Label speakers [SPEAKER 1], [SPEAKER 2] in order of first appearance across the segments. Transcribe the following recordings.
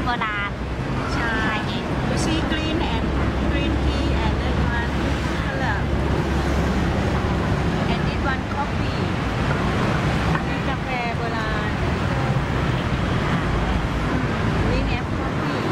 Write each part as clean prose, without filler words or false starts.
[SPEAKER 1] ราณใช่
[SPEAKER 2] You see green tea and that one color and this one coffee นี่กาแฟโบราณนี่เนี่ย coffee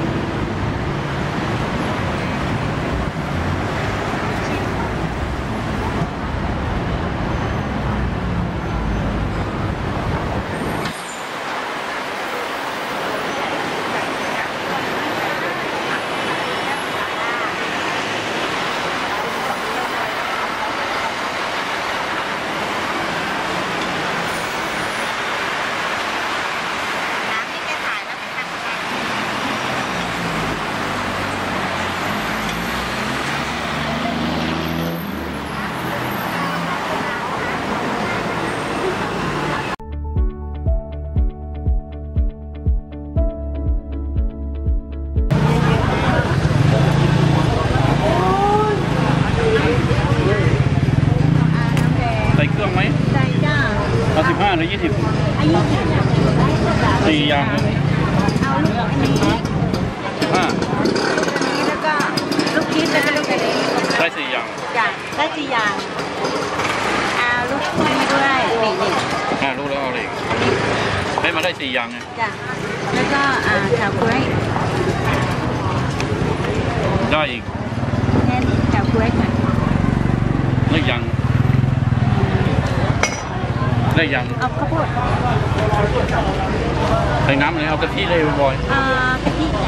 [SPEAKER 3] ใส่เครื่องไหม
[SPEAKER 2] ใส่จ้า
[SPEAKER 3] เอา15 หรือ 20
[SPEAKER 2] อายุ
[SPEAKER 3] 4 อย่างเลย
[SPEAKER 2] เอาลูกอันนี้
[SPEAKER 3] 15
[SPEAKER 2] แล้วก็ลูกคิดแล้วก็ลูกอันนี้
[SPEAKER 3] ได้4 อย่าง
[SPEAKER 2] จ้ะได้4 อย่างเอาลูกนี้ด้วยนี่
[SPEAKER 3] รู้แล้วเอาเลยให้มาได้4 อย่างไง
[SPEAKER 2] จ้ะแล้วก็ชาวกล้วย
[SPEAKER 3] ได้อีก
[SPEAKER 2] แค่นี้ชาวกล้วยค่ะ
[SPEAKER 3] เล็กอย่างได้ยัง
[SPEAKER 2] เอาข้าวโพด
[SPEAKER 3] ใส่น้ำเลยเอากะทิเลยบ่อย
[SPEAKER 2] กะทิจ้ะ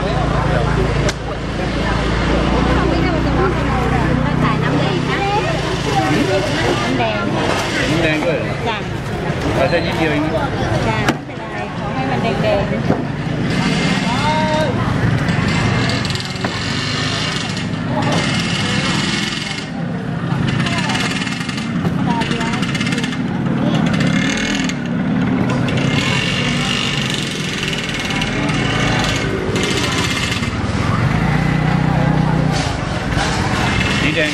[SPEAKER 2] ไม่ใส่น้ำแดงนะน้ำแดง
[SPEAKER 3] น้ำแดงด้วย
[SPEAKER 2] จ้ะ
[SPEAKER 3] ใส่แค่นิดเดียวเองนะ
[SPEAKER 2] จ้ะไม่เป็นไรขอให้มันแดง
[SPEAKER 3] สีแดง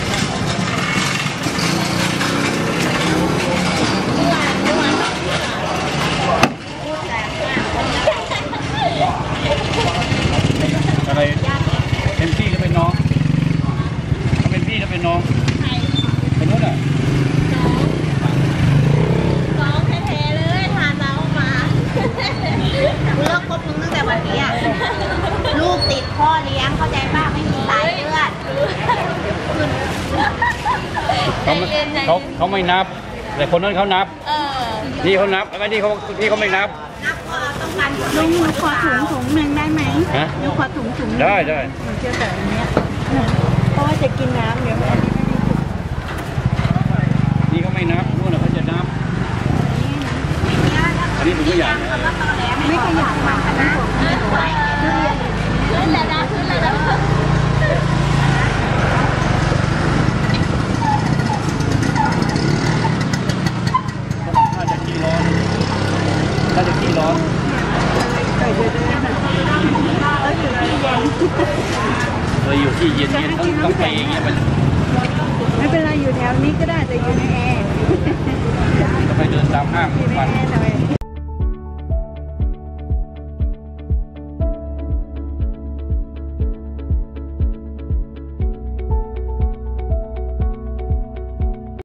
[SPEAKER 3] อะไรเป็นพี่ก็เป็นน้องถ้าเป็นพี่ก็เป็นน้องเป็นนู้นอ่ะ
[SPEAKER 2] น้องแท้ๆเลยพาน้องมาเลิกคบมึงตั้งแต่วันนี้ลูกติดพ่อเลี้ยงเข้าใจป่ะไม่มีสายเลือด
[SPEAKER 3] เขาไม่นับ แต่คนนั้นเขานับนี่เขานับไอ้นี่เขาไม่นับ
[SPEAKER 2] นับก็ต้องการลุงหนูขอถุงหนึ่งได้ไหมหนูขอถุง
[SPEAKER 3] ได้
[SPEAKER 2] หนูเชื่อแต่อันเนี้ยเพราะว่าจะกินน้ำเดี๋ยวอันนี้
[SPEAKER 3] นี่เขาไม่นับนู่นน่ะเขาจะนับอันนี้ถุงขยะ
[SPEAKER 2] ไม่ขยับมาอันนี้ผมขึ้นแล้วนะขึ้นแล้วนะ
[SPEAKER 3] ถ้าจะขี้ร้อนเราอยู่ที่เย็นต้องไปอย่างเงี้ยมัน
[SPEAKER 2] ไม่เป็นไรอยู่แถวนี้ก็ได้แต่อยู่ในแอร์
[SPEAKER 3] จะไปเดินตามห้างทุกวัน
[SPEAKER 2] ทำไม